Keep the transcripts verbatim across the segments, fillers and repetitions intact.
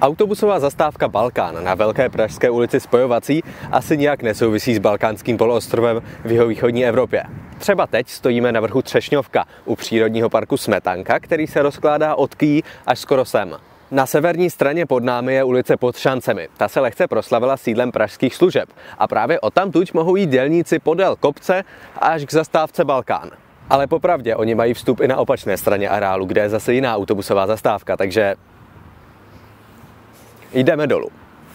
Autobusová zastávka Balkán na Velké pražské ulici Spojovací asi nijak nesouvisí s balkánským poloostrovem v jihovýchodní Evropě. Třeba teď stojíme na vrchu Třešňovka u přírodního parku Smetanka, který se rozkládá od Kyjí až skoro sem. Na severní straně pod námi je ulice Pod Šancemi. Ta se lehce proslavila sídlem pražských služeb a právě odtamtud mohou jít dělníci podél kopce až k zastávce Balkán. Ale popravdě, oni mají vstup i na opačné straně areálu, kde je zase jiná autobusová zastávka, takže jdeme dolů.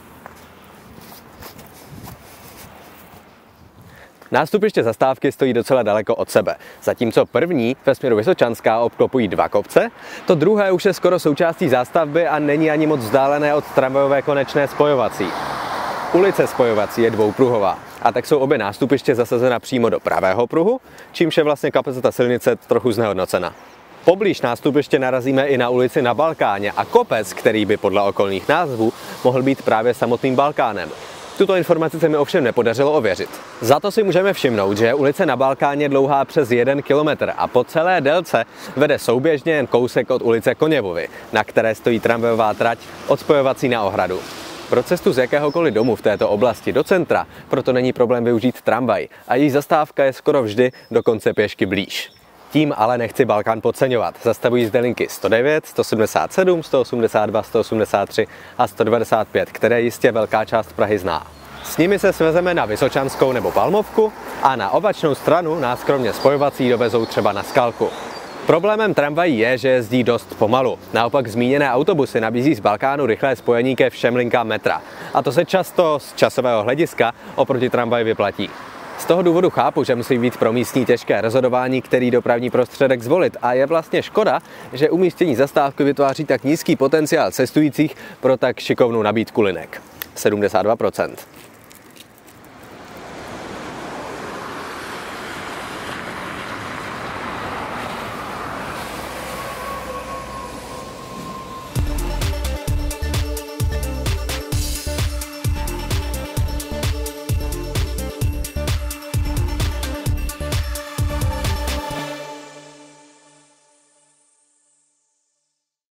Nástupiště zastávky stojí docela daleko od sebe. Zatímco první ve směru Vysočanská obklopují dva kopce, to druhé už je skoro součástí zástavby a není ani moc vzdálené od tramvajové konečné Spojovací. Ulice Spojovací je dvoupruhová a tak jsou obě nástupiště zasazena přímo do pravého pruhu, čímž je vlastně kapacita silnice trochu znehodnocena. Poblíž nástupiště narazíme i na ulici na Balkáně a kopec, který by podle okolních názvů mohl být právě samotným Balkánem. Tuto informaci se mi ovšem nepodařilo ověřit. Za to si můžeme všimnout, že je ulice na Balkáně dlouhá přes jeden kilometr a po celé délce vede souběžně jen kousek od ulice Koněvovy, na které stojí tramvajová trať od Spojovací na Ohradu. Pro cestu z jakéhokoliv domu v této oblasti do centra proto není problém využít tramvaj a její zastávka je skoro vždy dokonce pěšky blíž. Tím ale nechci Balkán podceňovat. Zastavují zde linky sto devět, sto sedmdesát sedm, sto osmdesát dva, sto osmdesát tři a sto devadesát pět, které jistě velká část Prahy zná. S nimi se svezeme na Vysočanskou nebo Palmovku a na opačnou stranu nás kromě Spojovací dovezou třeba na Skalku. Problémem tramvají je, že jezdí dost pomalu. Naopak zmíněné autobusy nabízí z Balkánu rychlé spojení ke všem linkám metra. A to se často z časového hlediska oproti tramvaji vyplatí. Z toho důvodu chápu, že musí být pro místní těžké rozhodování, který dopravní prostředek zvolit a je vlastně škoda, že umístění zastávky vytváří tak nízký potenciál cestujících pro tak šikovnou nabídku linek. sedmdesát dva procent.